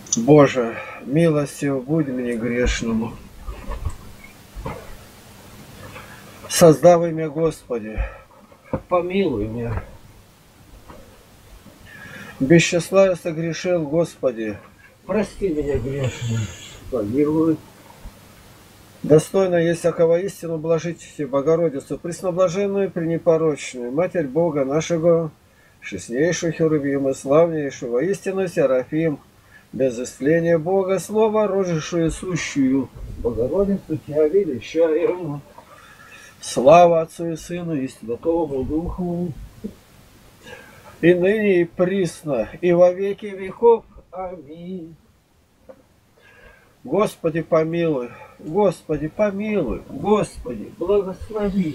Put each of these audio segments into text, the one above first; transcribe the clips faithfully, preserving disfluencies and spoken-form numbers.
Боже, милостью будь мне грешному. Создав имя Господи, помилуй меня. Без числа я согрешил, Господи, прости меня грешным, помилуй. Достойно есть всякого истину блажите Богородицу, пресноблаженную, пренепорочную, Матерь Бога нашего, честнейшую Херувим и славнейшую, воистину Серафим, без истления Бога, Слово, рожившую сущую, Богородицу Тебя величаем. Слава Отцу и Сыну и Святому Духу, и ныне и присно, и во веки веков. Аминь. Господи, помилуй, Господи, помилуй, Господи, благослови.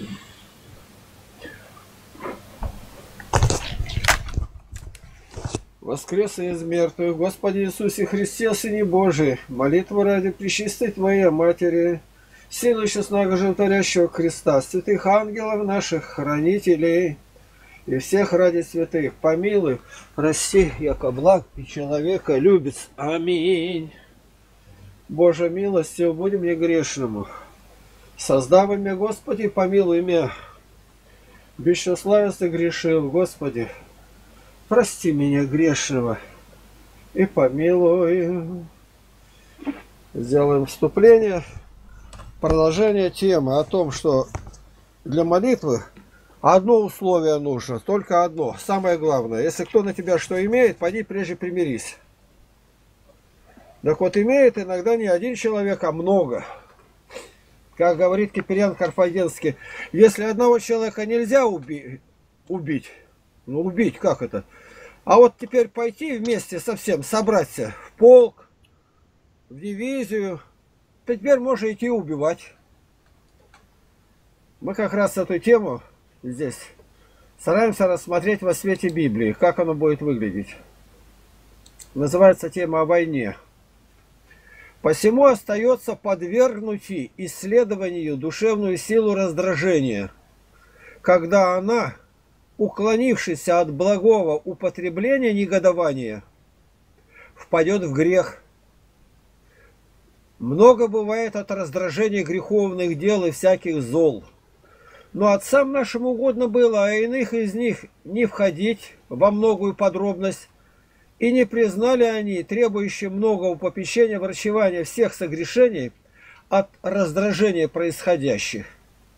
Воскрес из мертвых, Господи Иисусе Христе, Сыне Божий, молитву ради пречистой Твоей Матери, силу честного животворящего креста, святых ангелов наших, хранителей, и всех ради святых, помилуй, прости, яко благ и человека любит. Аминь. Боже, милостью будем мне грешному. Создав имя Господи, помилуй меня. Без числа я согрешил, Господи, прости меня грешного и помилуй. Сделаем вступление. Продолжение темы о том, что для молитвы одно условие нужно, только одно, самое главное. Если кто на тебя что имеет, пойди прежде примирись. Так вот, имеет иногда не один человек, а много. Как говорит Киприан Карфагенский, если одного человека нельзя уби убить, ну убить, как это? А вот теперь пойти вместе совсем, собраться в полк, в дивизию, теперь можно идти убивать. Мы как раз эту тему здесь стараемся рассмотреть во свете Библии, как оно будет выглядеть. Называется тема о войне. Посему остается подвергнуть исследованию душевную силу раздражения, когда она, уклонившись от благого употребления негодования, впадет в грех. Много бывает от раздражения греховных дел и всяких зол. Но отцам нашим угодно было, а иных из них не входить во многую подробность, и не признали они требующие многого попечения врачевания всех согрешений от раздражения происходящих.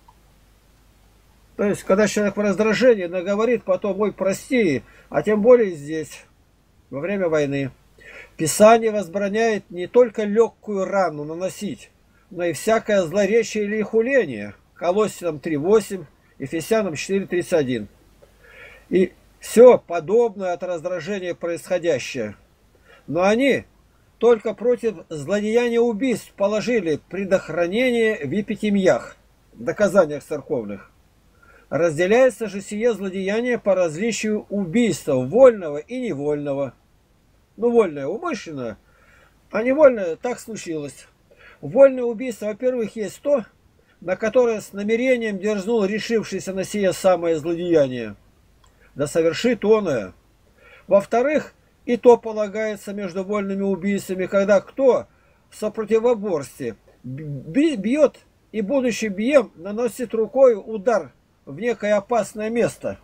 То есть, когда человек в раздражении наговорит потом, ой, прости, а тем более здесь, во время войны. Писание возбраняет не только легкую рану наносить, но и всякое злоречие или хуление. Колоссянам три восемь, Ефесянам четыре тридцать один. И все подобное от раздражения происходящее. Но они только против злодеяния убийств положили предохранение в епитемьях, доказаниях церковных. Разделяется же сие злодеяние по различию убийства, вольного и невольного. Ну, вольное умышленно, а невольное так случилось. Вольное убийство, во-первых, есть то, на которое с намерением дерзнул решившийся на сие самое злодеяние. Да совершит оное. Во-вторых, и то полагается между вольными убийствами, когда кто в сопротивоборстве бьет и, будучи бием, наносит рукой удар в некое опасное место.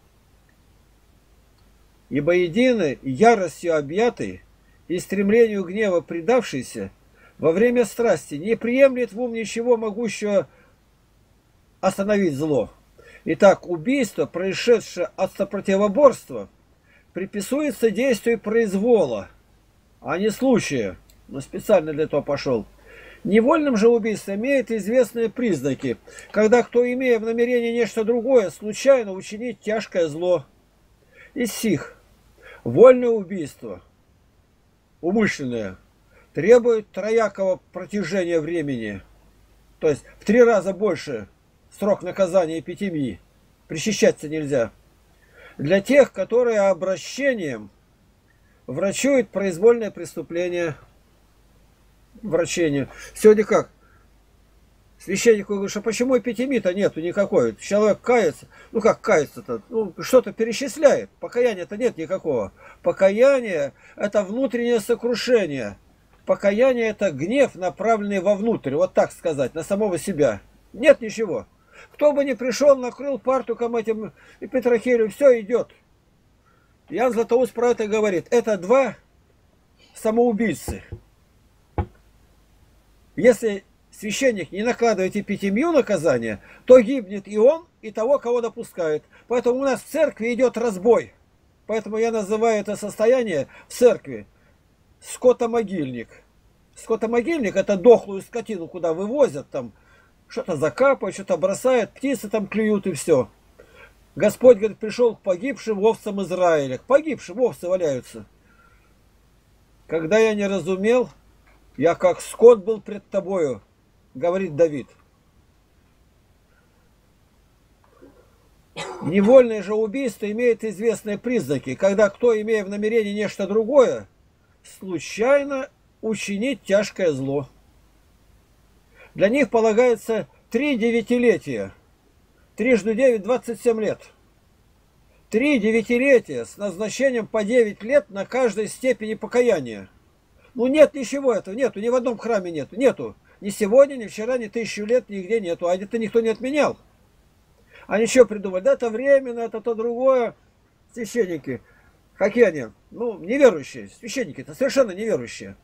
Ибо единый, яростью объятый и стремлению гнева предавшийся, во время страсти не приемлет в ум ничего могущего остановить зло. Итак, убийство, происшедшее от сопротивоборства, приписуется действию произвола, а не случая, но специально для этого пошел. Невольным же убийство имеет известные признаки, когда кто, имея в намерении нечто другое, случайно учинит тяжкое зло. Из сих вольное убийство, умышленное, требует троякого протяжения времени, то есть в три раза больше срок наказания эпитемии, причащаться нельзя. Для тех, которые обращением врачуют произвольное преступление, врачение. Сегодня как? Священнику говоришь, а почему эпитемии-то нету никакой? Человек кается, ну как кается-то? Ну, что-то перечисляет. Покаяния-то нет никакого. Покаяние – это внутреннее сокрушение. Покаяние – это гнев, направленный вовнутрь, вот так сказать, на самого себя. Нет ничего. Кто бы ни пришел, накрыл партуком этим и Петрохилю, все идет. Ян Златоуст про это говорит. Это два самоубийцы. Если священник не накладывает эпитемию наказания, то гибнет и он, и того, кого допускает. Поэтому у нас в церкви идет разбой. Поэтому я называю это состояние в церкви скотомогильник. Скотомогильник – это дохлую скотину, куда вывозят, там что-то закапывают, что-то бросают, птицы там клюют и все. Господь, говорит, пришел к погибшим овцам Израиля. К погибшим овцы валяются. Когда я не разумел, я как скот был пред тобою, говорит Давид. Невольное же убийство имеет известные признаки, когда кто, имея в намерении нечто другое, случайно учинит тяжкое зло. Для них полагается три девятилетия. Трижды девять – двадцать семь лет. Три девятилетия с назначением по девять лет на каждой степени покаяния. Ну нет ничего этого, нету, ни в одном храме нету, нету. Ни сегодня, ни вчера, ни тысячу лет, нигде нету. А это никто не отменял. Они что придумали? Да это временно, это то другое. Священники. Какие они? Ну, неверующие. Священники-то совершенно неверующие.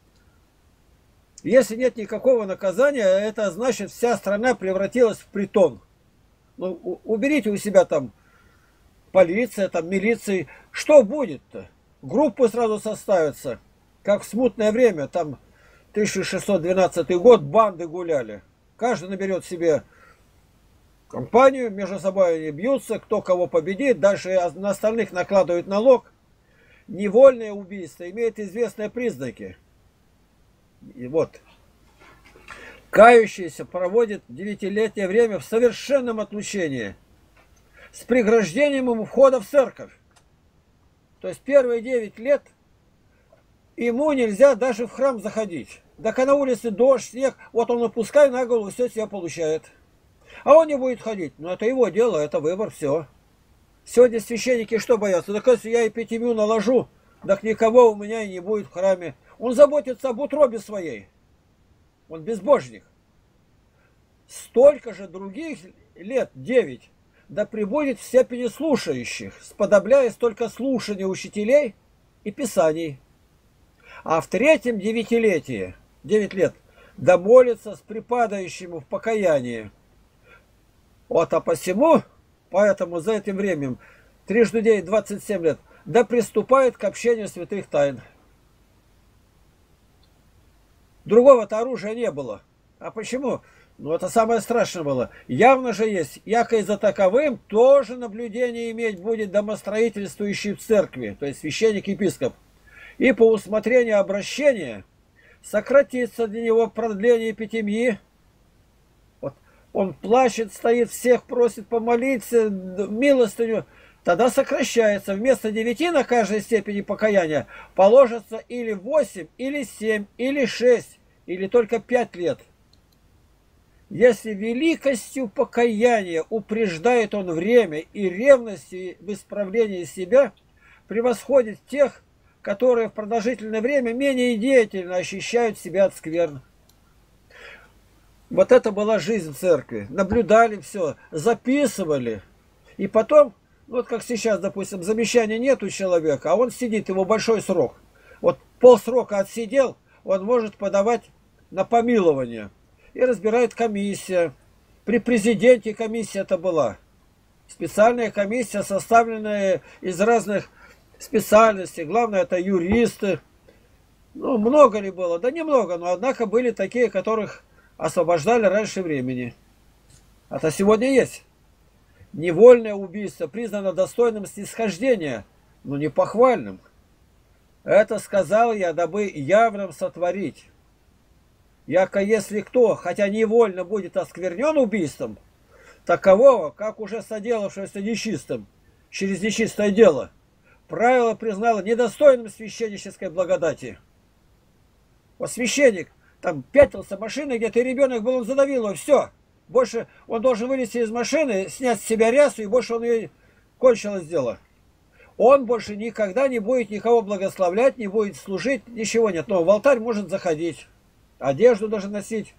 Если нет никакого наказания, это значит, вся страна превратилась в притон. Ну, уберите у себя там полиция, там милиция. Что будет-то? Группы сразу составятся. Как в смутное время, там тысяча шестьсот двенадцатый год, банды гуляли. Каждый наберет себе компанию, между собой они бьются, кто кого победит, дальше на остальных накладывают налог. Невольное убийство имеет известные признаки. И вот, кающийся проводит девятилетнее время в совершенном отлучении с преграждением ему входа в церковь. То есть первые девять лет ему нельзя даже в храм заходить. Так а на улице дождь, снег, вот он опускает на голову, все себя получает. А он не будет ходить. Но это его дело, это выбор, все. Сегодня священники что боятся? Так если я эпитемию наложу, так никого у меня и не будет в храме. Он заботится об утробе своей. Он безбожник. Столько же других лет, девять, да прибудет в степени слушающих, сподобляясь только слушанию учителей и писаний. А в третьем девятилетии, девять лет, да молится с припадающим в покаянии. Вот, а посему, поэтому за этим временем, трижды девять, двадцать семь лет, да приступает к общению святых тайн. Другого-то оружия не было. А почему? Ну, это самое страшное было. Явно же есть, яко и за таковым тоже наблюдение иметь будет домостроительствующий в церкви, то есть священник-епископ. И по усмотрению обращения сократится для него продление эпитемии. Вот он плачет, стоит, всех просит помолиться, милостыню. Тогда сокращается. Вместо девяти на каждой степени покаяния положится или восемь, или семь, или шесть, или только пять лет. Если великостью покаяния упреждает он время и ревностью в исправлении себя, превосходит тех, которые в продолжительное время менее деятельно ощущают себя от скверн. Вот это была жизнь церкви. Наблюдали все, записывали. И потом, вот как сейчас, допустим, замещания нет у человека, а он сидит, его большой срок. Вот полсрока отсидел, он может подавать на помилование. И разбирает комиссия. При президенте комиссия это была. Специальная комиссия, составленная из разных специальностей. Главное, это юристы. Ну, много ли было? Да немного, но однако были такие, которых освобождали раньше времени. Это сегодня есть. Невольное убийство признано достойным снисхождения, но не похвальным. Это сказал я, дабы явным сотворить. Яко если кто, хотя невольно будет осквернен убийством, такового, как уже соделавшегося нечистым, через нечистое дело, правило признало недостойным священнической благодати. Вот священник там пятился машина где-то, и ребенок был, он задавил его, все. Больше он должен вылезти из машины, снять с себя рясу, и больше он ее кончилось дело. Он больше никогда не будет никого благословлять, не будет служить, ничего нет. Но в алтарь может заходить, одежду даже носить.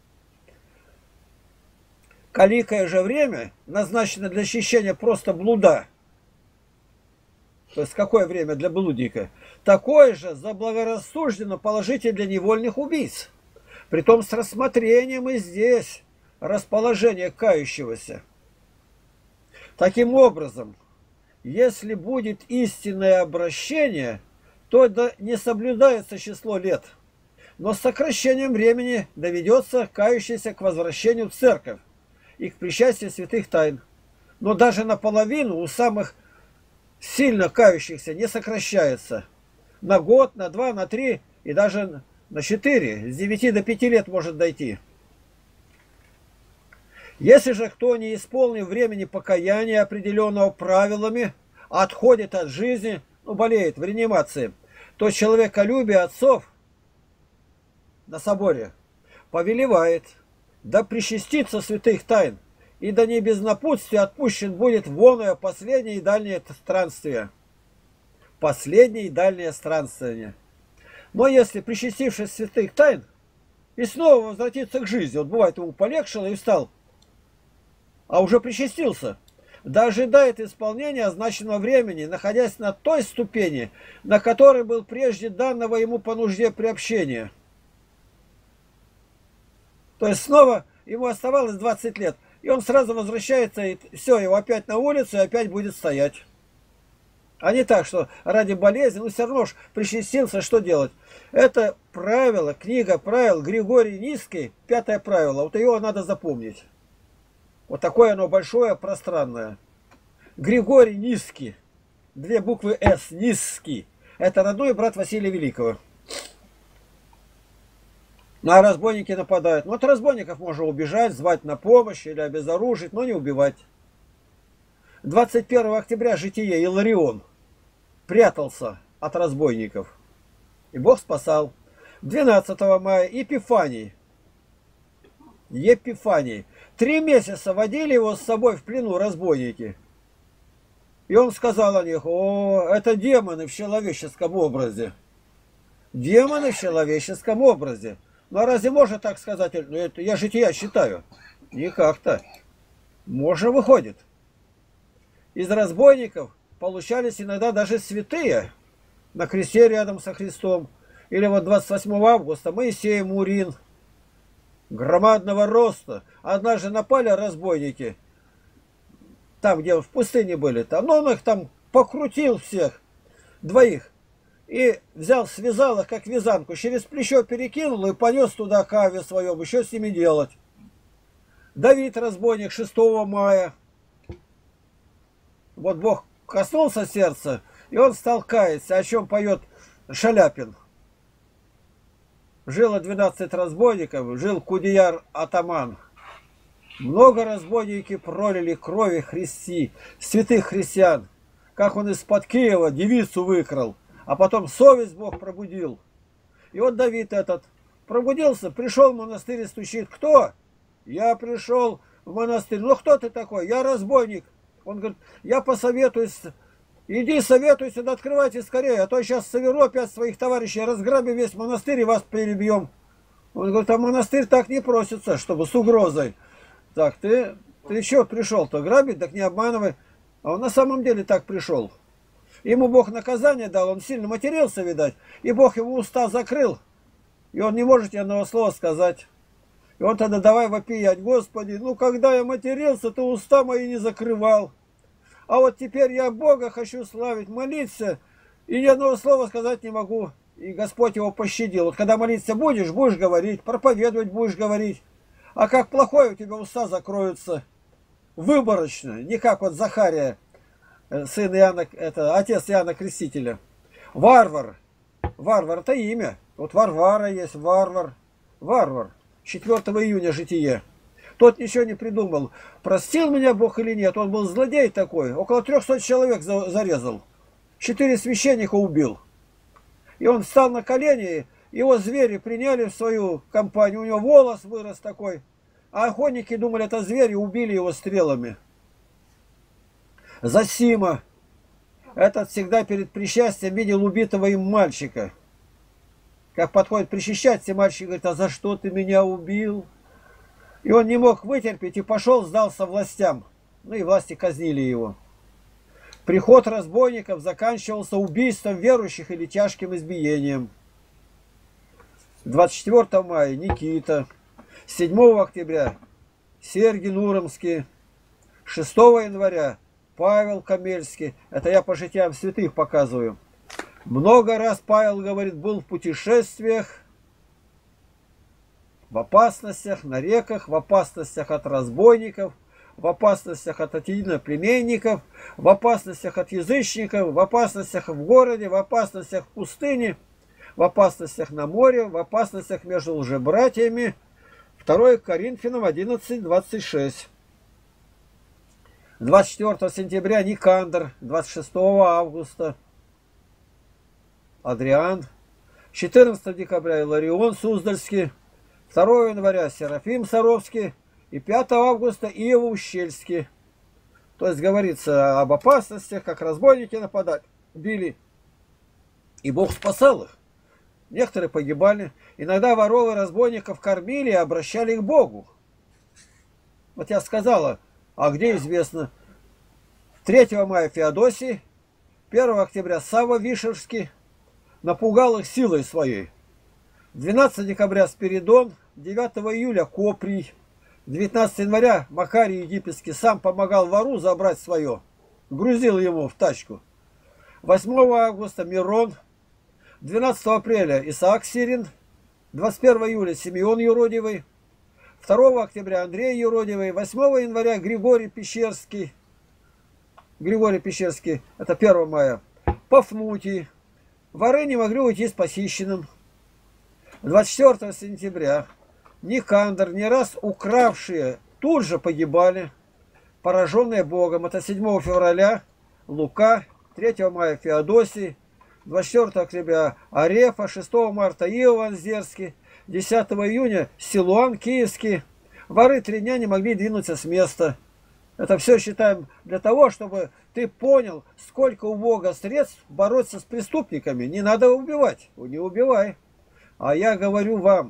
Каликое же время назначено для очищения просто блуда. То есть какое время для блудника? Такое же заблагорассуждено положите для невольных убийц. Притом с рассмотрением и здесь расположение кающегося. Таким образом, если будет истинное обращение, то не соблюдается число лет, но с сокращением времени доведется кающийся к возвращению в церковь и к причастию святых тайн. Но даже наполовину у самых сильно кающихся не сокращается. На год, на два, на три и даже на четыре, с девяти до пяти лет может дойти. Если же кто, не исполнив времени покаяния, определенного правилами, отходит от жизни, ну, болеет в реанимации, то человеколюбие отцов на соборе повелевает, да причастится святых тайн, и да не без напутствия отпущен будет воное последнее и дальнее странствие. Последнее и дальнее странствие. Но если, причастившись святых тайн, и снова возвратиться к жизни, вот бывает, ему полегшило и встал, а уже причастился, да ожидает исполнения означенного времени, находясь на той ступени, на которой был прежде данного ему по нужде приобщения. То есть снова ему оставалось двадцать лет, и он сразу возвращается, и все, его опять на улицу, и опять будет стоять. А не так, что ради болезни, ну все равно ж причастился, что делать? Это правило, книга правил Григорий Низкий, пятое правило, вот его надо запомнить. Вот такое оно большое, пространное. Григорий Низкий, две буквы С, Низкий. Это родной брат Василия Великого. На разбойники нападают. Ну, от разбойников можно убежать, звать на помощь или обезоружить, но не убивать. двадцать первого октября житие Иларион прятался от разбойников. И Бог спасал. двенадцатого мая Епифаний. Епифаний. Три месяца водили его с собой в плену разбойники. И он сказал о них: о, это демоны в человеческом образе. Демоны в человеческом образе. Ну а разве можно так сказать? Ну, это я жития считаю. Никак-то. Можно, выходит. Из разбойников получались иногда даже святые на кресте рядом со Христом. Или вот двадцать восьмого августа Моисей Мурин, громадного роста. Однажды напали разбойники, там, где в пустыне были, там, но он их там покрутил всех, двоих, и взял, связал их, как вязанку, через плечо перекинул и понес туда к Аве своем, еще с ними делать. Давид разбойник шестого мая. Вот Бог коснулся сердца, и он стал каяться, о чем поет Шаляпин. Жило двенадцать разбойников, жил Кудеяр атаман. Много разбойники пролили крови христи, святых христиан, как он из-под Киева девицу выкрал, а потом совесть Бог пробудил. И вот Давид этот пробудился, пришел в монастырь и стучит: кто? Я пришел в монастырь. Ну кто ты такой? Я разбойник. Он говорит: я посоветуюсь. Иди советуйся, да открывайте скорее, а то сейчас соберу опять своих товарищей, разграбим весь монастырь и вас перебьем. Он говорит: а монастырь так не просится, чтобы с угрозой. Так, ты, ты что пришел-то, грабить? Так не обманывай. А он на самом деле так пришел. Ему Бог наказание дал, он сильно матерился, видать, и Бог ему уста закрыл, и он не может ни одного слова сказать. И он тогда давай вопиять: Господи, ну когда я матерился, то уста мои не закрывал. А вот теперь я Бога хочу славить, молиться, и ни одного слова сказать не могу. И Господь его пощадил. Вот когда молиться будешь, будешь говорить, проповедовать будешь говорить. А как плохое, у тебя уста закроются выборочно, не как вот Захария, сын Иоанна, это отец Иоанна Крестителя. Варвар. Варвар — это имя. Вот Варвара есть, Варвар. Варвар. четвёртого июня житие. Тот ничего не придумал. Простил меня Бог или нет? Он был злодей такой. Около трехсот человек зарезал. Четыре священника убил. И он встал на колени Его звери приняли в свою компанию, у него волос вырос такой. А охотники думали, это звери, убили его стрелами. Зосима. Этот всегда перед причастием видел убитого им мальчика. Как подходит причащаться, мальчик говорит, а за что ты меня убил? И он не мог вытерпеть и пошел, сдался властям. Ну и власти казнили его. Приход разбойников заканчивался убийством верующих или тяжким избиением. двадцать четвёртого мая Никита. седьмого октября Сергий Нуромский. шестого января Павел Камельский. Это я по житиям святых показываю. Много раз Павел, говорит, был в путешествиях, в опасностях на реках, в опасностях от разбойников, в опасностях от единоплеменников, в опасностях от язычников, в опасностях в городе, в опасностях в пустыне, в опасностях на море, в опасностях между лжебратьями. второе Коринфянам одиннадцать, двадцать шесть. двадцать четвёртого сентября Никандр, двадцать шестого августа Адриан, четырнадцатого декабря Иларион Суздальский, второго января Серафим Саровский и пятого августа Иова Ущельский. То есть говорится об опасностях, как разбойники нападали, били. И Бог спасал их. Некоторые погибали. Иногда воров и разбойников кормили и обращали их к Богу. Вот я сказала, а где известно? третьего мая Феодосий, первого октября Савва Вишерский напугал их силой своей. двенадцатого декабря Спиридон, девятого июля Коприй, девятнадцатого января Макарий Египетский сам помогал вору забрать свое, грузил ему в тачку. восьмого августа Мирон, двенадцатого апреля Исаак Сирин, двадцать первого июля Симеон Юродивый, второго октября Андрей Юродивый, восьмого января Григорий Пещерский, Григорий Пещерский, это первого мая, Пафнутий. Воры не могли уйти с похищенным. двадцать четвёртого сентября Никандр, не раз укравшие, тут же погибали, пораженные Богом. Это седьмого февраля Лука, третьего мая Феодосий, двадцать четвёртого октября Арефа, шестого марта Иова Анзерский, десятого июня Силуан Киевский. Воры три дня не могли двинуться с места. Это все считаем для того, чтобы ты понял, сколько у Бога средств бороться с преступниками. Не надо убивать, не убивай. А я говорю вам,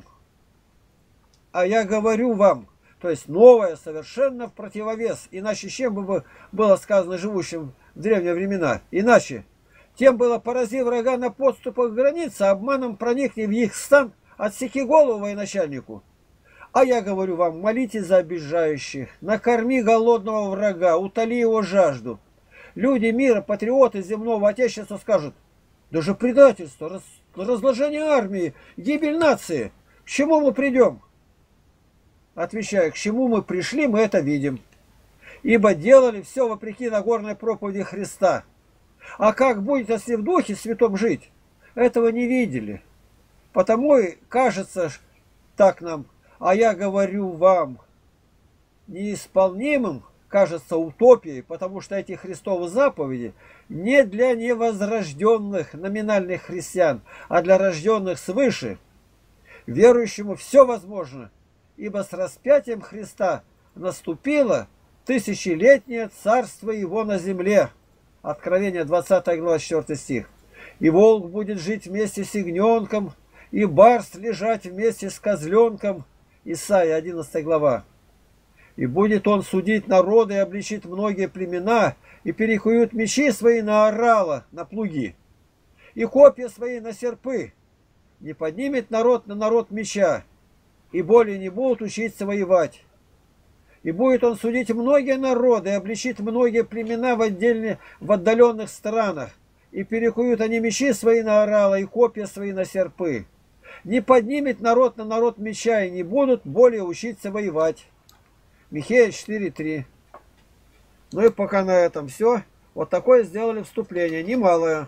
а я говорю вам, то есть новое совершенно в противовес. Иначе чем бы было сказано живущим в древние времена? Иначе, тем было порази врага на подступах к границе, обманом проникни в их стан, отсеки голову военачальнику. А я говорю вам, молитесь за обижающих, накорми голодного врага, утоли его жажду. Люди мира, патриоты земного отечества скажут, даже предательство, раз, разложение армии, гибель нации. К чему мы придем? Отвечаю, к чему мы пришли, мы это видим. Ибо делали все вопреки Нагорной проповеди Христа. А как будет, если в Духе Святом жить? Этого не видели. Потому и кажется так нам. А я говорю вам, неисполнимым кажется утопией, потому что эти Христовы заповеди не для невозрожденных номинальных христиан, а для рожденных свыше. Верующему все возможно, ибо с распятием Христа наступило тысячелетнее царство его на земле. Откровение двадцатая глава, четвёртый стих. И волк будет жить вместе с ягненком, и барс лежать вместе с козленком. Исайя одиннадцатая глава. И будет он судить народы и обличит многие племена, и перекуют мечи свои на орала, на плуги, и копья свои на серпы. Не поднимет народ на народ меча, и более не будут учиться воевать. И будет он судить многие народы, и обличит многие племена в, отдельных, в отдаленных странах, и перекуют они мечи свои на орала, и копья свои на серпы. Не поднимет народ на народ меча, и не будут более учиться воевать. Михея четыре три. Ну и пока на этом все. Вот такое сделали вступление, немалое.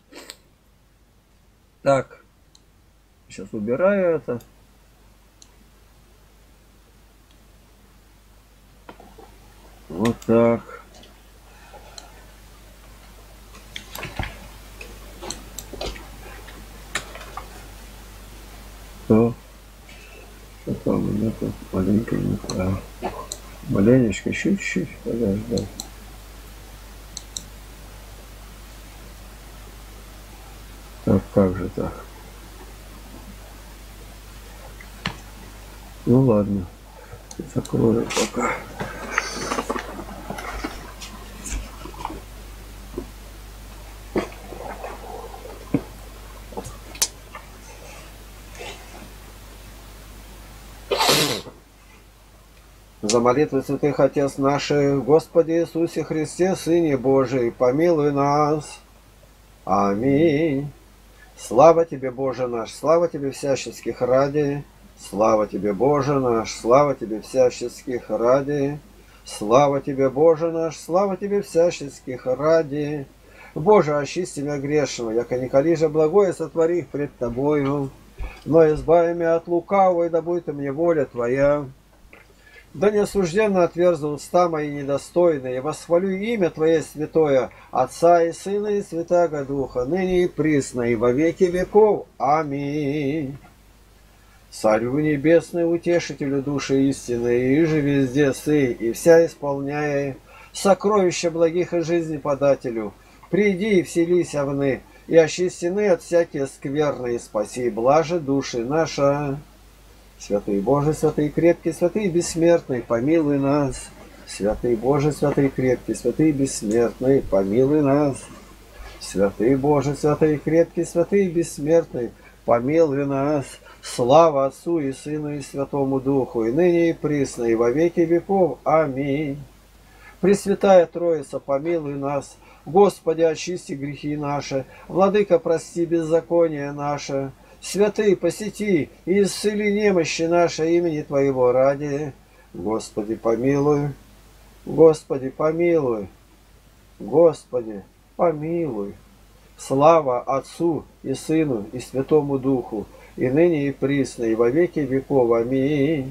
Так, сейчас убираю это. Вот так. Что? Потом это маленько не так. Маленечко, чуть-чуть подождать. Так, как же так? Ну ладно, закрою пока. За молитвы святых Отец наших, Господи Иисусе Христе, Сыне Божий, помилуй нас. Аминь. Слава Тебе, Боже наш, слава Тебе всяческих ради, слава Тебе, Боже наш, слава Тебе всяческих ради, слава Тебе, Боже наш, слава Тебе всяческих ради. Боже, очисти меня грешного, яко николи же благое сотвори пред Тобою, но избави меня от лукавого, и да будет мне воля Твоя. Да неосужденно отверзу уста мои недостойные, восхвалю имя Твое святое, Отца и Сына и Святаго Духа, ныне и присно, и во веки веков. Аминь. Царю небесный, утешителю души истины, и же везде сы, и вся исполняя сокровища благих и жизни подателю, приди и вселись овны, и очистены от всякие скверны, и спаси блаже души наша. Святый Боже, святый крепкий, святый бессмертный, помилуй нас. Святый Боже, святый крепкий, святый бессмертный, помилуй нас. Святый Боже, святый крепкий, святый бессмертный, помилуй нас. Слава Отцу и Сыну и Святому Духу, и ныне и присно, и во веки веков. Аминь. Пресвятая Троица, помилуй нас. Господи, очисти грехи наши. Владыка, прости беззаконие наше. Святый, посети и исцели немощи наши имени Твоего ради. Господи, помилуй. Господи, помилуй. Господи, помилуй. Слава Отцу и Сыну и Святому Духу, и ныне и присно, и во веки веков. Аминь.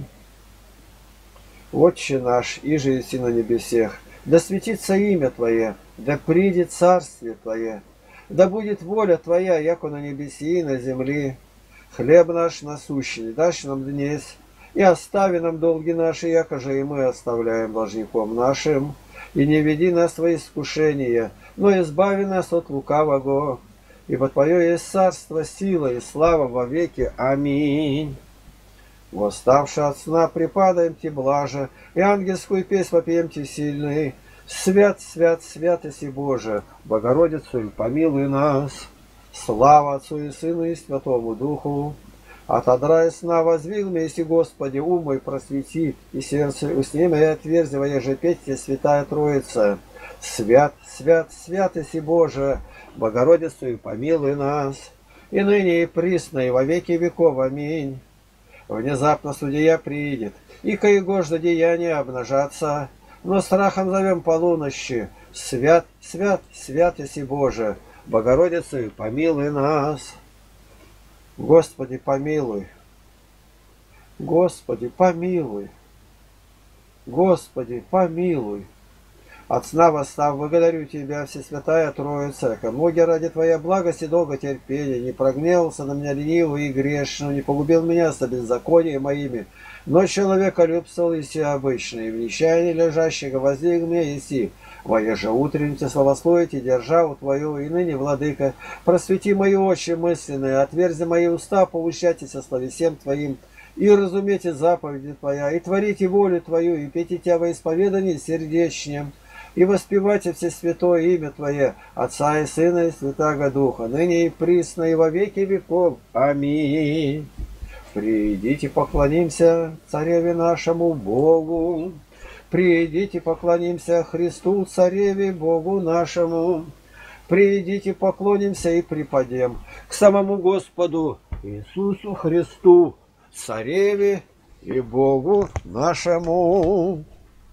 Отче наш, иже еси на небесех, да светится имя Твое, да придет царствие Твое, да будет воля Твоя, яко на небеси и на земли. Хлеб наш насущный дашь нам днесь, и остави нам долги наши, яко же и мы оставляем должником нашим. И не веди нас во искушение, но избави нас от лукавого. Ибо Твое есть царство, сила и слава во веки. Аминь. Восставши от сна, припадаем Те блаже, и ангельскую песнь вопьем Те сильный. Свят, свят, святости Боже, Богородицу, помилуй нас. Слава Отцу и Сыну и Святому Духу. Отодрай сна, воздвиг вместе, Господи, ум мой просвети, и сердце усни мое отверзи, воеже петь Тебе, Святая Троица. Свят, свят, святости Боже, Богородицу, и помилуй нас. И ныне и присно, и во веки веков. Аминь. Внезапно судья приидет, и коегожда деяния обнажатся, но страхом зовем полунощи. Свят, свят, святости Боже, Богородицы, помилуй нас. Господи, помилуй. Господи, помилуй. Господи, помилуй. От сна восстав, благодарю Тебя, Всесвятая Троица, комоги ради Твоей благости долготерпения, не прогневался на меня ленивый и грешный, не погубил меня со беззаконием моими, но человека любствовал еси обычный, в нечаянии лежащего воздвиг меня еси, воеже утреннице славословите державу Твою, и ныне, Владыка, просвети мои очи мысленные, отверзи мои уста, поучайтесь о славе всем Твоим, и разумейте заповеди Твоя, и творите волю Твою, и пейте Тебя во исповедании сердечнем, и воспевайте все святое имя Твое, Отца и Сына и Святаго Духа, ныне и присно, и во веки веков. Аминь. Придите, поклонимся Цареве нашему Богу. Придите, поклонимся Христу, Цареве Богу нашему. Придите, поклонимся и припадем к самому Господу Иисусу Христу, Цареве и Богу нашему.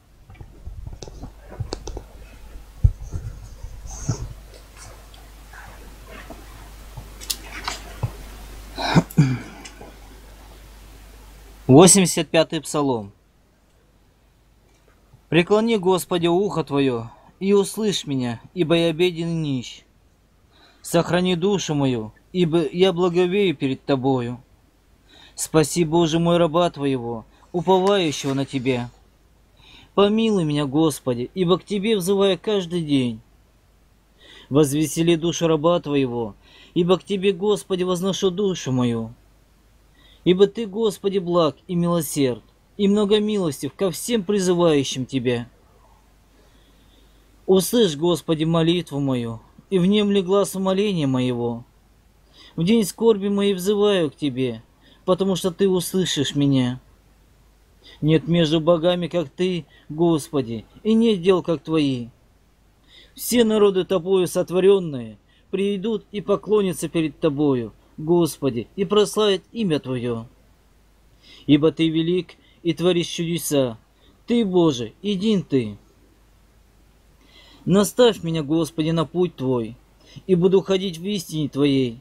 восемьдесят пятый псалом. «Преклони, Господи, ухо Твое, и услышь меня, ибо я беден и нищ. Сохрани душу мою, ибо я благовею перед Тобою. Спаси, Боже мой, раба Твоего, уповающего на Тебя. Помилуй меня, Господи, ибо к Тебе взываю каждый день. Возвесели душу раба Твоего, ибо к Тебе, Господи, возношу душу мою. Ибо Ты, Господи, благ и милосерд, и многомилостив ко всем призывающим Тебя. Услышь, Господи, молитву мою, и внемли глаз умоления моего. В день скорби моей взываю к Тебе, потому что Ты услышишь меня. Нет между богами, как Ты, Господи, и нет дел, как Твои. Все народы Тобою сотворенные придут и поклонятся перед Тобою, Господи, и прославят имя Твое. Ибо Ты велик и творишь чудеса, Ты, Боже, един Ты. Наставь меня, Господи, на путь Твой, и буду ходить в истине Твоей.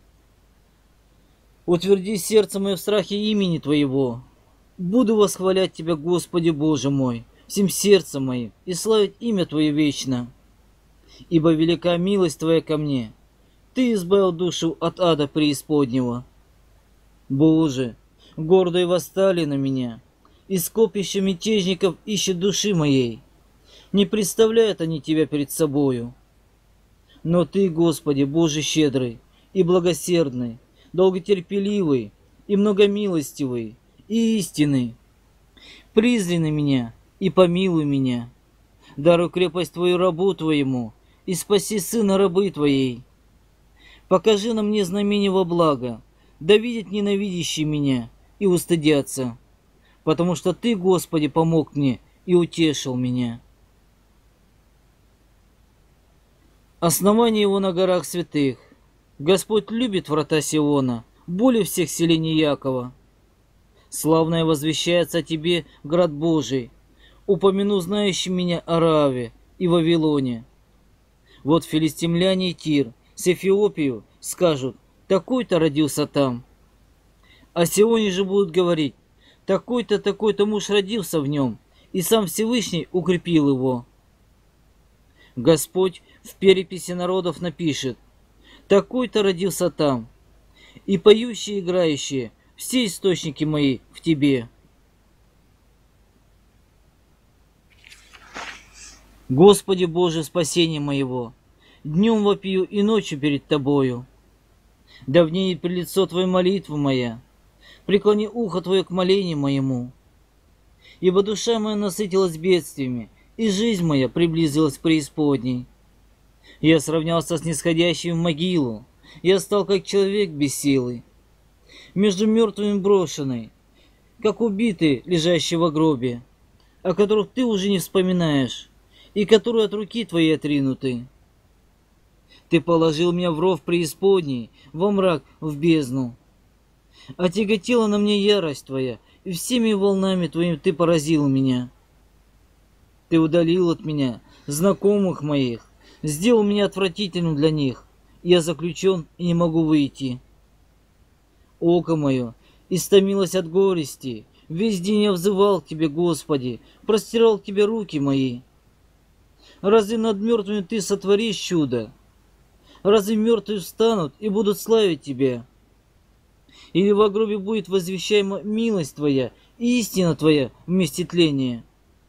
Утверди сердце мое в страхе имени Твоего. Буду восхвалять Тебя, Господи Боже мой, всем сердцем моим, и славить имя Твое вечно. Ибо велика милость Твоя ко мне. Ты избавил душу от ада преисподнего. Боже, гордые восстали на меня, и скопище мятежников ищет души моей. Не представляют они Тебя перед собою. Но Ты, Господи, Боже щедрый и благосердный, долготерпеливый и многомилостивый и истинный, призри на меня и помилуй меня. Даруй крепость Твою рабу Твоему и спаси сына рабы Твоей. Покажи на мне знамение во благо, да видят ненавидящие меня и устыдятся, потому что Ты, Господи, помог мне и утешил меня. Основание его на горах святых. Господь любит врата Сиона, более всех селений Якова. Славное возвещается о Тебе, град Божий. Упомяну знающим меня о Раве и Вавилоне. Вот филистимляне и Тир с Эфиопию скажут: такой-то родился там. О Сионе же будут говорить: такой-то, такой-то муж родился в нем, и сам Всевышний укрепил его. Господь в переписи народов напишет: такой-то родился там, и поющие, играющие, все источники мои в Тебе. Господи Боже, спасение моего, днем вопию и ночью перед Тобою. Давнеет пред лицо Твое молитва моя, преклони ухо Твое к молению моему. Ибо душа моя насытилась бедствиями, и жизнь моя приблизилась к преисподней. Я сравнялся с нисходящим в могилу, я стал как человек без силы, между мертвыми брошенный, как убитый, лежащий в гробе, о которых Ты уже не вспоминаешь, и которые от руки Твоей отринуты. Ты положил меня в ров преисподней, во мрак, в бездну. Отяготела на мне ярость Твоя, и всеми волнами Твоими Ты поразил меня. Ты удалил от меня знакомых моих, сделал меня отвратительным для них. Я заключен и не могу выйти. Око мое истомилось от горести, весь день я взывал к Тебе, Господи, простирал к Тебе руки мои. Разве над мертвыми Ты сотворишь чудо? Разве мертвые встанут и будут славить Тебя? Или во гробе будет возвещаема милость Твоя и истина Твоя вместе тления?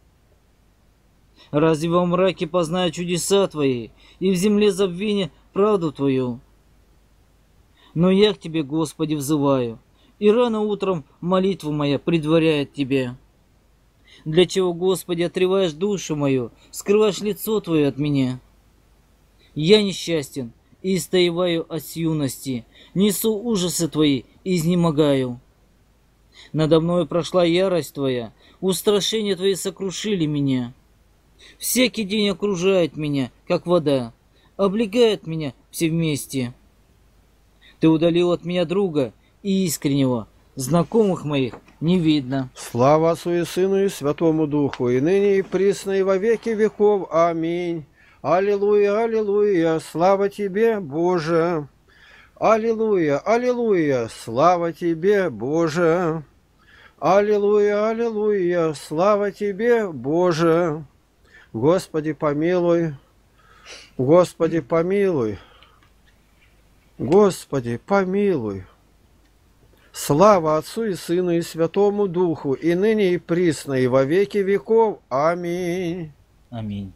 Разве во мраке познаю чудеса Твои, и в земле забвения правду Твою? Но я к Тебе, Господи, взываю, и рано утром молитва моя предваряет Тебя. Для чего, Господи, отрываешь душу мою, скрываешь лицо Твое от меня? Я несчастен и истоеваю от юности, несу ужасы Твои и изнемогаю. Надо мною прошла ярость Твоя, устрашения Твои сокрушили меня. Всякий день окружает меня, как вода, облегает меня все вместе. Ты удалил от меня друга и искреннего, знакомых моих не видно. Слава Отцу и Сыну и Святому Духу, и ныне и присно и во веки веков. Аминь. Аллилуйя, аллилуйя, слава Тебе, Боже. Аллилуйя, аллилуйя, слава Тебе, Боже. Аллилуйя, аллилуйя, слава Тебе, Боже. Господи, помилуй, Господи, помилуй, Господи, помилуй. Слава Отцу и Сыну и Святому Духу, и ныне и присно, и во веки веков. Аминь. Аминь.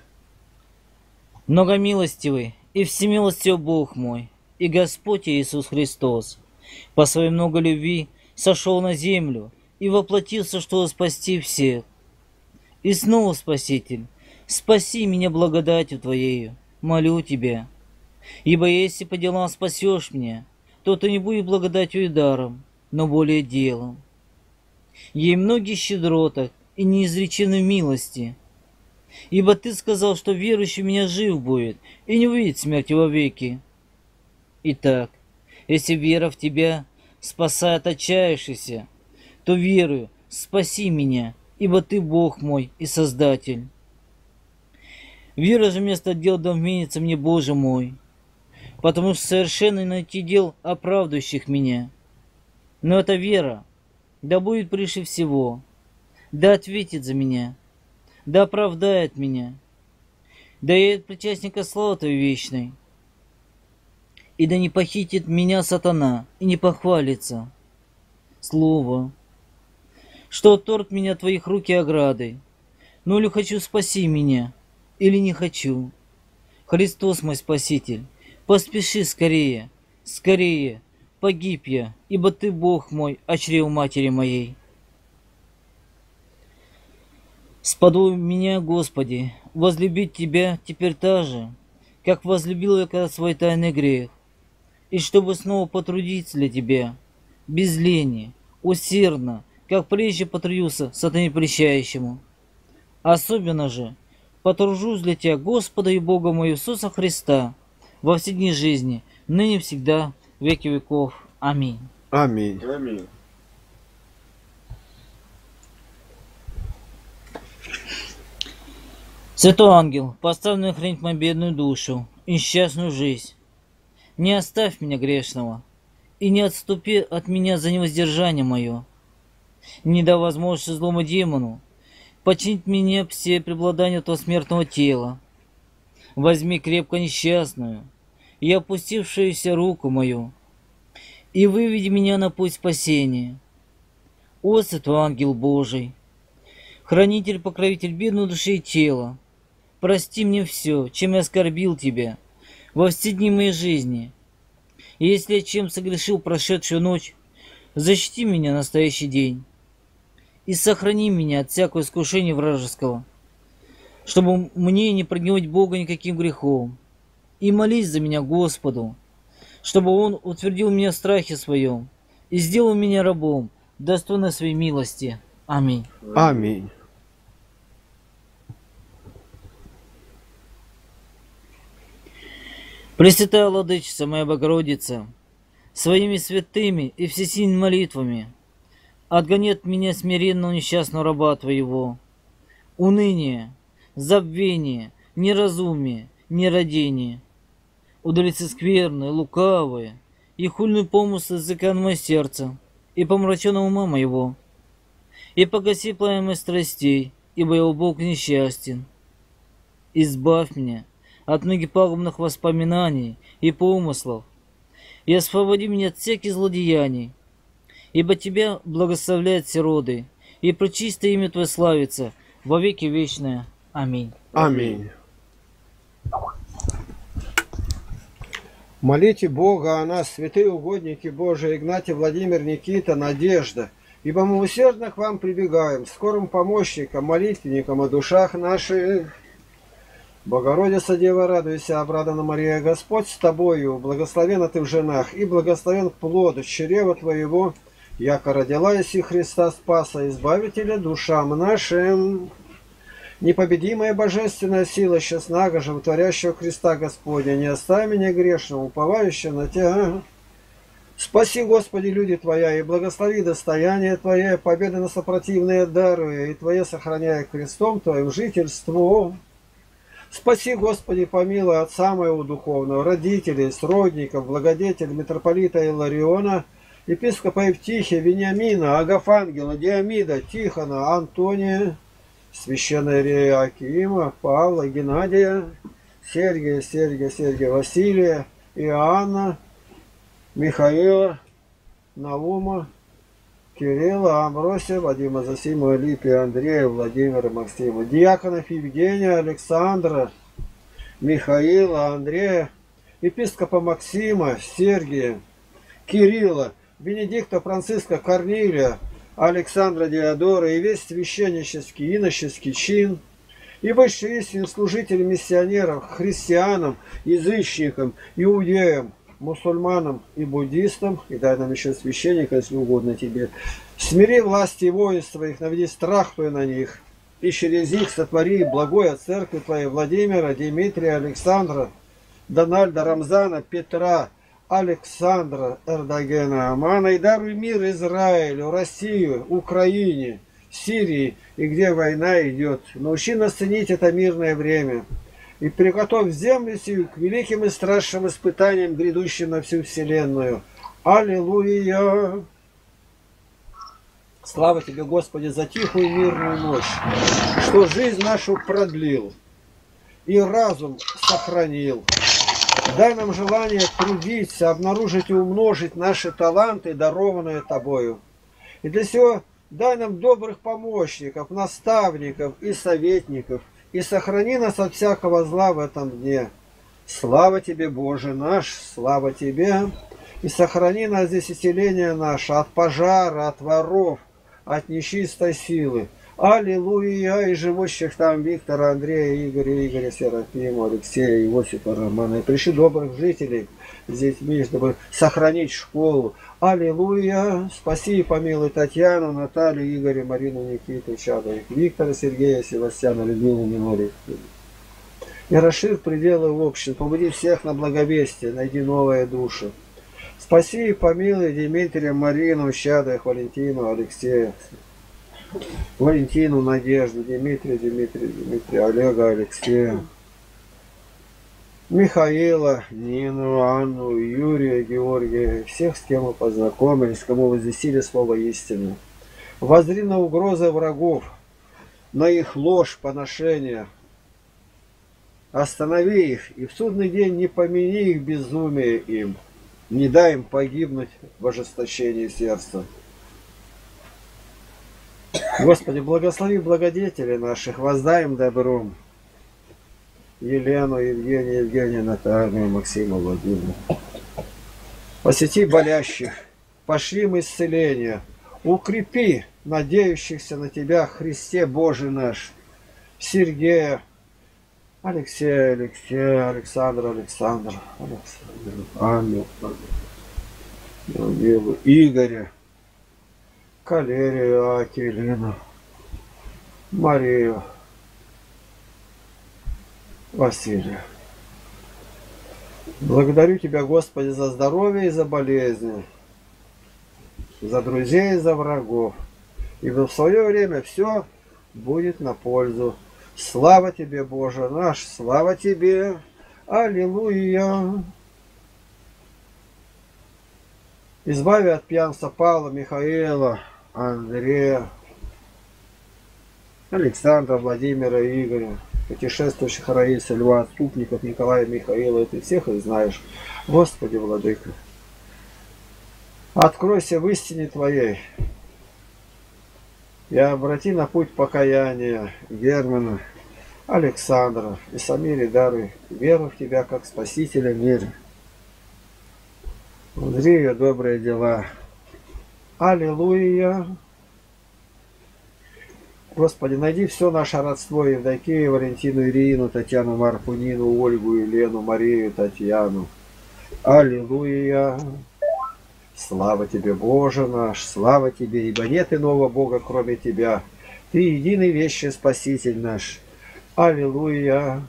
Многомилостивый и всемилостивый Бог мой, и Господь Иисус Христос, по своей много любви сошел на землю и воплотился, чтобы спасти всех. И снова, Спаситель, спаси меня благодатью Твоею, молю Тебя. Ибо если по делам спасешь меня, то ты не будет благодатью и даром, но более делом. Ей многие щедротах и неизречены милости. Ибо Ты сказал, что верующий в меня жив будет и не увидит смерти вовеки. Итак, если вера в Тебя спасает отчаявшихся, то верую, спаси меня, ибо Ты Бог мой и Создатель. Вера же вместо дел да вменится мне, Боже мой, потому что совершенно найти дел, оправдывающих меня. Но эта вера, да будет прежде всего, да ответит за меня, да оправдает меня, да явит причастника славы Твоей вечной, и да не похитит меня сатана и не похвалится. Слово, что отторг меня от Твоих рук и ограды, ну или хочу спаси меня, или не хочу. Христос мой Спаситель, поспеши скорее, скорее, погиб я, ибо Ты Бог мой, о чреве матери моей. Сподобь меня, Господи, возлюбить Тебя теперь так же, как возлюбил я когда свой тайный грех, и чтобы снова потрудиться для Тебя, без лени, усердно, как прежде потрудился сатане прещающему. Особенно же потружусь для Тебя, Господа и Бога моего Иисуса Христа, во все дни жизни, ныне всегда, в веки веков. Аминь. Аминь. Аминь. Святой ангел, поставь хранить мою бедную душу и несчастную жизнь. Не оставь меня грешного, и не отступи от меня за невоздержание мое. Не дай возможности злому демону починить мне все преобладания того смертного тела. Возьми крепко несчастную и опустившуюся руку мою, и выведи меня на путь спасения. О, святой ангел Божий, хранитель, покровитель бедной души и тела, прости мне все, чем я оскорбил Тебя во все дни моей жизни. И если я чем согрешил прошедшую ночь, защити меня настоящий день и сохрани меня от всякого искушения вражеского, чтобы мне не прогневать Бога никаким грехом. И молись за меня Господу, чтобы Он утвердил меня в страхе своем и сделал меня рабом, достойным своей милости. Аминь. Аминь. Пресвятая Владычица моя Богородица, своими святыми и всесильными молитвами отгони от меня смиренного несчастного раба Твоего, уныние, забвение, неразумие, нерадение, удалится скверное, лукавое и хульный помысл языка на мое сердце и помраченного ума моего, и погаси пламя страстей, ибо я Бог несчастен. Избавь меня от многих пагубных воспоминаний и помыслов, и освободи меня от всяких злодеяний, ибо Тебя благословляют все роды, и пречистое имя Твое славится во веки вечное. Аминь. Аминь. Молите Бога о нас, святые угодники Божии, Игнатий, Владимир, Никита, Надежда, ибо мы усердно к вам прибегаем, скорым помощником, молитвенником о душах наших. Богородица, Дева, радуйся, обрадована Мария, Господь с тобою, благословена ты в женах, и благословен плод чрева твоего, яко родила еси Христа Спаса, Избавителя душам нашим. Непобедимая божественная сила, честнаго животворящего Христа Господня, не оставь меня грешного, уповающего на Тебя. Спаси, Господи, люди Твоя, и благослови достояние Твое, победы на сопротивные даруя, и Твое сохраняя крестом Твоим жительство. Спаси, Господи, помилуй отца моего духовного, родителей, сродников, благодетель митрополита Илариона, епископа Евтихия, Вениамина, Агафангела, Диамида, Тихона, Антония, священного Иоакима, Павла, Геннадия, Сергия, Сергия, Сергия, Василия, Иоанна, Михаила, Наума, Кирилла, Амбросия, Вадима, Засима, Липия, Андрея, Владимира, Максима, диаконов Евгения, Александра, Михаила, Андрея, епископа Максима, Сергия, Кирилла, Бенедикта, Франциска, Корнилия, Александра, Диодора и весь священнический, иноческий чин, и высшие истинные служители миссионеров, христианам, язычникам, иудеям, мусульманам и буддистам, и дай нам еще священника, если угодно тебе, смири власти и воинства их, наведи страх твой на них, и через них сотвори благое церкви твоей Владимира, Дмитрия, Александра, Дональда, Рамзана, Петра, Александра, Эрдогена, Амана, и даруй мир Израилю, Россию, Украине, Сирии, и где война идет. Научи нас ценить это мирное время. И приготовь землю сию к великим и страшным испытаниям, грядущим на всю вселенную. Аллилуйя! Слава тебе, Господи, за тихую мирную ночь, что жизнь нашу продлил и разум сохранил. Дай нам желание трудиться, обнаружить и умножить наши таланты, дарованные Тобою. И для сего дай нам добрых помощников, наставников и советников, и сохрани нас от всякого зла в этом дне. Слава Тебе, Боже наш, слава Тебе, и сохрани нас здесь исцеление наше от пожара, от воров, от нечистой силы. Аллилуйя! И живущих там Виктора, Андрея, Игоря, Игоря, Серафима, Алексея, Иосифа, Романа. И пришли добрых жителей с детьми, чтобы сохранить школу. Аллилуйя! Спаси и помилуй Татьяну, Наталью, Игоря, Марину, Никиту, Чаду, Виктора, Сергея, Севастьяна, Людмилу, Минори. И расширь пределы общин, побуди всех на благовестие, найди новые души. Спаси и помилуй Дмитрия, Марину, Чаду, Валентину, Алексея, Валентину, Надежду, Дмитрия, Дмитрия, Дмитрия, Олега, Алексея, Михаила, Нину, Анну, Юрия, Георгия, всех, с кем мы познакомились, кому возвестили слово истины. Воззри на угрозы врагов, на их ложь, поношение. Останови их, и в судный день не помяни их безумие им, не дай им погибнуть в ожесточении сердца. Господи, благослови благодетелей наших, воздай им добром. Елену, Евгения, Евгения, Наталью, Максима, Владимира. Посети болящих, пошли им исцеление, укрепи надеющихся на Тебя, Христе Божий наш, Сергея, Алексея, Алексея, Александра, Александра, Александра, Анну, Анну, Игоря, Калерию, Акелину, Марию, Василия. Благодарю Тебя, Господи, за здоровье и за болезни, за друзей и за врагов. Ибо в свое время все будет на пользу. Слава Тебе, Боже наш, слава Тебе. Аллилуйя. Избави от пьянства Павла, Михаила, Андрея, Александра, Владимира, Игоря, путешествующих Раисы, Льва, отступников Николая, Михаила. Ты всех их знаешь. Господи, Владыка, откройся в истине Твоей и обрати на путь покаяния Германа, Александра и Самире, даруй веру в Тебя как Спасителя мира. Узри ее добрые дела. Аллилуйя. Господи, найди все наше родство: Евдокию, Валентину, Ирину, Татьяну, Марфу, Нину, Ольгу, Елену, Марию, Татьяну. Аллилуйя. Слава Тебе, Боже наш, слава Тебе, ибо нет иного Бога, кроме Тебя. Ты единый вещий Спаситель наш. Аллилуйя.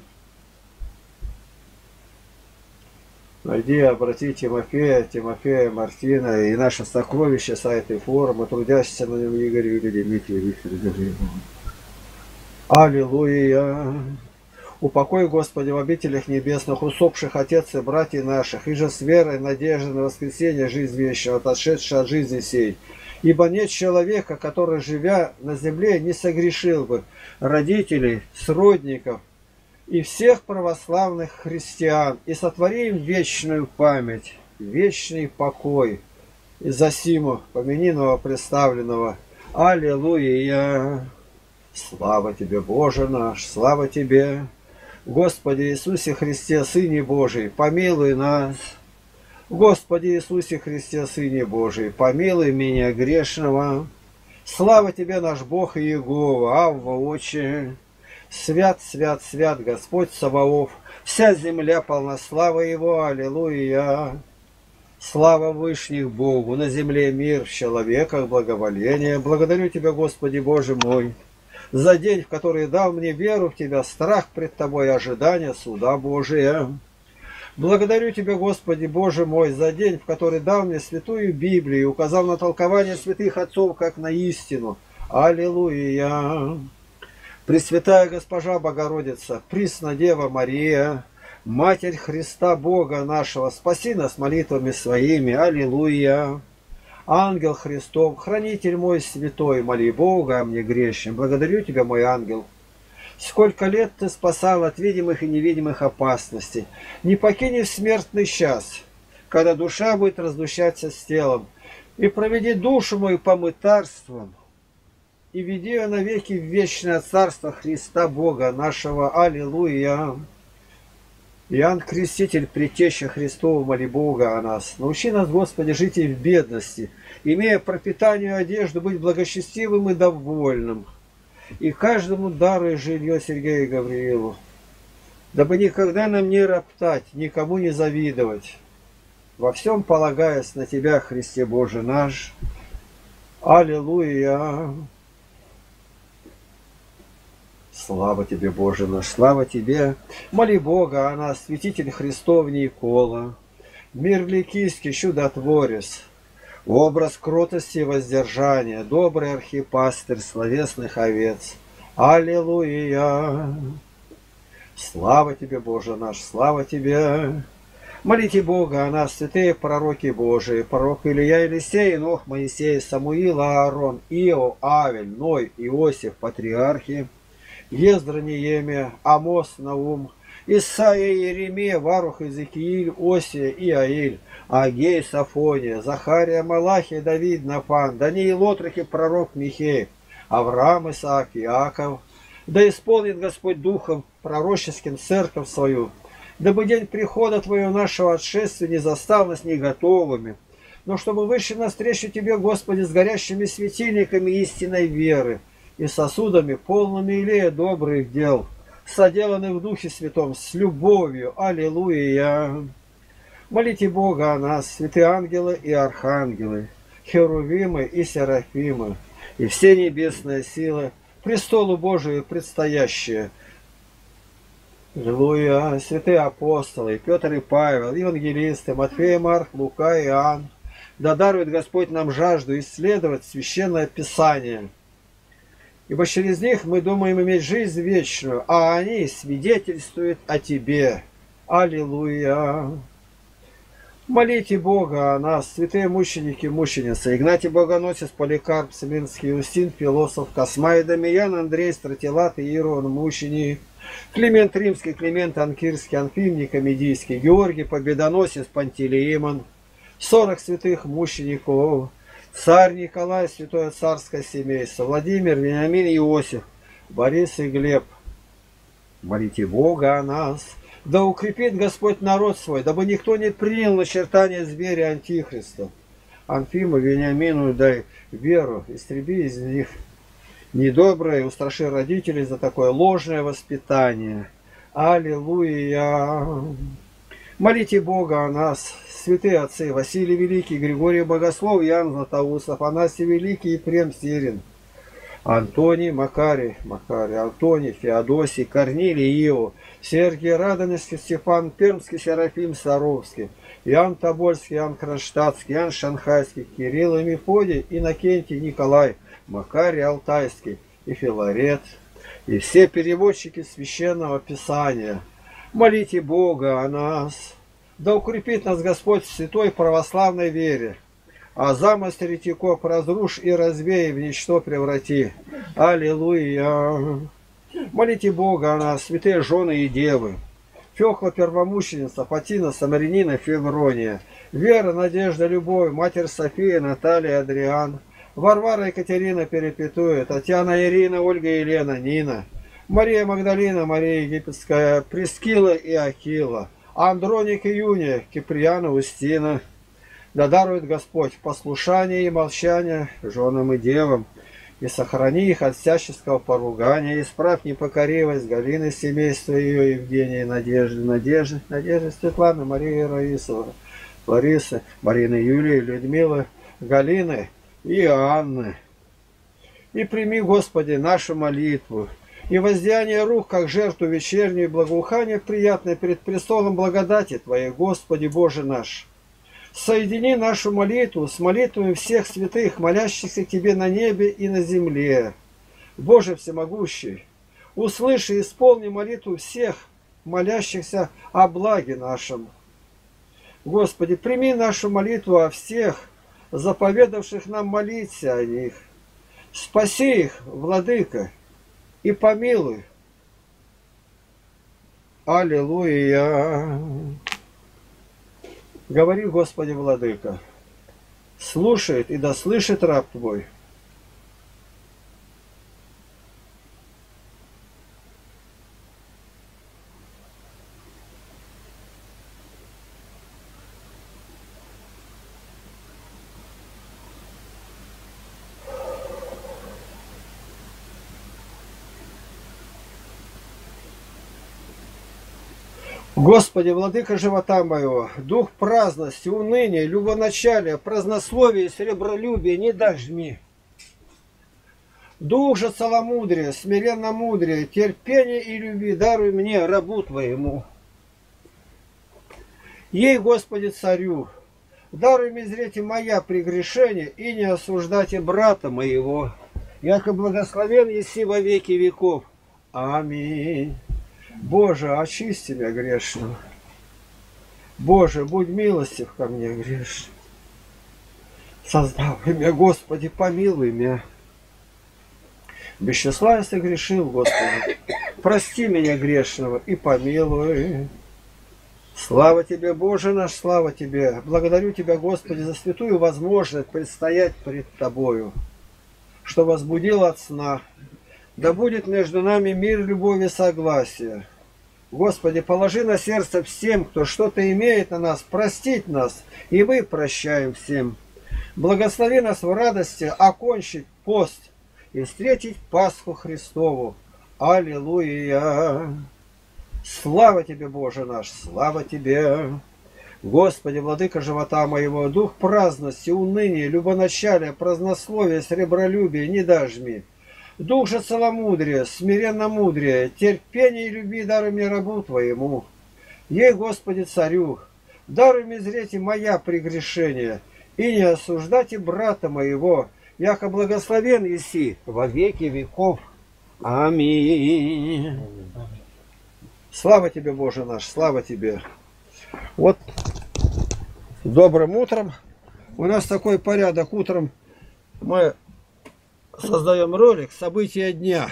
Найди и обрати Тимофея, Тимофея, Мартина и наше сокровище сайта и форума, трудящихся на нем Игоря, Юрия, Дмитрия, Виктора, Гавриила. Аллилуйя! Упокой, Господи, в обителях небесных усопших отец и братьев наших, и же с верой, надеждой на воскресение жизнь вечную, отошедшей от жизни сей. Ибо нет человека, который, живя на земле, не согрешил бы родителей, сродников и всех православных христиан, и сотвори им вечную память, вечный покой, И за симу помяниного представленного. Аллилуйя! Слава Тебе, Боже наш, слава Тебе! Господи Иисусе Христе, Сыне Божий, помилуй нас! Господи Иисусе Христе, Сыне Божий, помилуй меня грешного! Слава Тебе, наш Бог и Иегова, Авва, Отче! Свят, свят, свят Господь Саваоф! Вся земля полна славы Его, аллилуйя! Слава Вышних Богу, на земле мир, в человеках благоволение. Благодарю Тебя, Господи Боже мой, за день, в который дал мне веру в Тебя, страх пред Тобой, ожидание суда Божия. Благодарю Тебя, Господи Боже мой, за день, в который дал мне святую Библию и указал на толкование святых отцов, как на истину. Аллилуйя! Пресвятая Госпожа Богородица, Пресна Дева Мария, Матерь Христа Бога нашего, спаси нас молитвами своими. Аллилуйя! Ангел Христов, хранитель мой святой, моли Бога о мне грешным. Благодарю Тебя, мой ангел. Сколько лет Ты спасал от видимых и невидимых опасностей. Не покини в смертный час, когда душа будет разлучаться с телом. И проведи душу мою по мытарствам, и веди ее навеки в вечное царство Христа Бога нашего. Аллилуйя! Иоанн Креститель, Предтеча Христова, моли Бога о нас. Научи нас, Господи, жить и в бедности, имея пропитание и одежду, быть благочестивым и довольным. И каждому даруй жилье Сергею и Гавриилу, дабы никогда нам не роптать, никому не завидовать, во всем полагаясь на Тебя, Христе Боже наш. Аллилуйя! Слава Тебе, Боже наш, слава Тебе! Моли Бога о нас, святитель Христов Никола, мир ликийский чудотворец, образ кротости и воздержания, добрый архипастырь словесных овец. Аллилуйя! Слава Тебе, Боже наш, слава Тебе! Молите Бога о нас, святые пророки Божии, пророк Илия, Елисей, Енох, Моисей, Самуил, Аарон, Иов, Авель, Ной, Иосиф, патриархи, Ездра, Неемия, Амос, Наум, Исаия, Иеремия, Варух, Иезекииль, Осия, Иаиль, Агей, Сафония, Захария, Малахия, Давид, Нафан, Даниил, отрок и пророк Михей, Авраам, Исаак, Иаков. Да исполнит Господь Духом пророческим церковь свою, дабы день прихода Твоего нашего отшествия не застал нас не готовыми, но чтобы вышли навстречу Тебе, Господи, с горящими светильниками истинной веры и сосудами, полными илея добрых дел, соделаны в Духе Святом с любовью. Аллилуйя! Молите Бога о нас, святые ангелы и архангелы, херувимы и серафимы, и все небесные силы, престолу Божию предстоящие. Аллилуйя! Святые апостолы, Петр и Павел, евангелисты, Матфей, Марк, Лука и Иоанн, да дарует Господь нам жажду исследовать Священное Писание, ибо через них мы думаем иметь жизнь вечную, а они свидетельствуют о Тебе. Аллилуйя! Молите Бога о нас, святые мученики и мученицы, Игнатий Богоносец, Поликарп, Смирнский, Устин, Философ, Космай, Дамиян, Андрей, Стратилат, Иерон, мученик, Климент Римский, Климент Анкирский, Анфим Никомедийский, Георгий Победоносец, Пантелеимон, сорок святых мучеников, царь Николай, святое царское семейство, Владимир, Вениамин, Иосиф, Борис и Глеб. Молите Бога о нас, да укрепит Господь народ свой, дабы никто не принял начертание зверя Антихриста. Анфиму, Вениамину дай веру, истреби из них недоброе, устраши родителей за такое ложное воспитание. Аллилуйя! Молите Бога о нас, святые отцы Василий Великий, Григорий Богослов, Иоанн Златоуст, Афанасий Великий, Ефрем Сирин, Антоний, Макарий, Макарий, Антоний, Феодосий, Корнилий, Иов, Сергий Радонежский, Степан Пермский, Серафим Саровский, Иоанн Тобольский, Иоанн Кронштадтский, Иоанн Шанхайский, Кирилл и Мефодий, Иннокентий, Николай, Макарий Алтайский и Филарет, и все переводчики Священного Писания. Молите Бога о нас, да укрепит нас Господь в святой православной вере, а замысл еретиков разрушь и развей, в ничто преврати. Аллилуйя! Молите Бога о нас, святые жены и девы, Фёкла первомученица, Фатина, Самарянина, Феврония, Вера, Надежда, Любовь, Матерь София, Наталья, Адриан, Варвара, Екатерина, Перепетуя, Татьяна, Ирина, Ольга, Елена, Нина, Мария Магдалина, Мария Египетская, Прескила и Ахилла, Андроник и Юния, Киприяна, Устина. Да дарует Господь послушание и молчание женам и девам, и сохрани их от всяческого поругания, исправь непокоривость Галины, семейства ее, Евгения, Надежды, Надежды, Надежды, Светланы, Марии, Раисова, Ларисы, Марины, Юлии, Людмилы, Галины и Анны. И прими, Господи, нашу молитву, и воздеяние рук, как жертву вечернюю, и благоухание приятное перед престолом благодати Твоей, Господи Боже наш. Соедини нашу молитву с молитвами всех святых, молящихся Тебе на небе и на земле. Боже всемогущий, услыши и исполни молитву всех, молящихся о благе нашем. Господи, прими нашу молитву о всех, заповедавших нам молиться о них. Спаси их, Владыка, и помилуй. Аллилуйя. Говори, Господи, Владыка, слушает и да слышит раб Твой. Господи, Владыка живота моего, дух праздности, уныния, любоначалия, празднословия и сребролюбия не дожми. Дух же целомудрия, смиренно мудрия, терпения и любви даруй мне, рабу Твоему. Ей, Господи, царю, даруй мне зреть и моя прегрешение, и не осуждайте брата моего, яко благословен еси во веки веков. Аминь. Боже, очисти меня грешного. Боже, будь милостив ко мне грешным. Создав меня, Господи, помилуй меня. Без числа я согрешил, Господи. Прости меня грешного и помилуй. Слава Тебе, Боже наш, слава Тебе. Благодарю Тебя, Господи, за святую возможность предстоять пред Тобою, что возбудил от сна. Да будет между нами мир, любовь и согласие. Господи, положи на сердце всем, кто что-то имеет на нас, простить нас, и мы прощаем всем. Благослови нас в радости окончить пост и встретить Пасху Христову. Аллилуйя! Слава Тебе, Боже наш, слава Тебе! Господи, Владыка живота моего, дух праздности, уныния, любоначалия, празднословия, сребролюбия не дожми. Дух же целомудрия, смиренно мудрия, терпения и любви даруй мне рабу Твоему. Ей, Господи, царю, даруй мне зреть и моя прегрешение, и не осуждайте брата моего, яко благословен еси во веки веков. Аминь. Слава Тебе, Боже наш, слава Тебе. Вот, добрым утром. У нас такой порядок. Утром мы создаем ролик «События дня».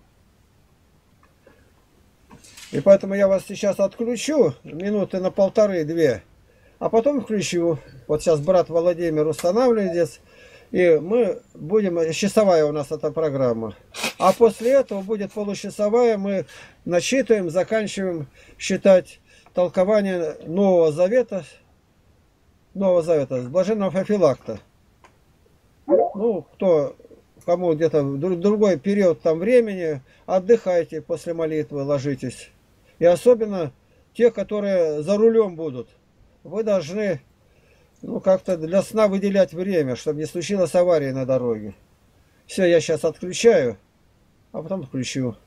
И поэтому я вас сейчас отключу минуты на полторы-две, а потом включу. Вот сейчас брат Владимир устанавливает здесь, и мы будем... Часовая у нас эта программа. А после этого будет получасовая, мы начитываем, заканчиваем считать толкование Нового Завета, Нового Завета, с блаженного Феофилакта. Ну, кто... Кому где-то в другой период там времени, отдыхайте после молитвы, ложитесь. И особенно те, которые за рулем будут. Вы должны, ну, как-то для сна выделять время, чтобы не случилось аварии на дороге. Все, я сейчас отключаю, а потом включу.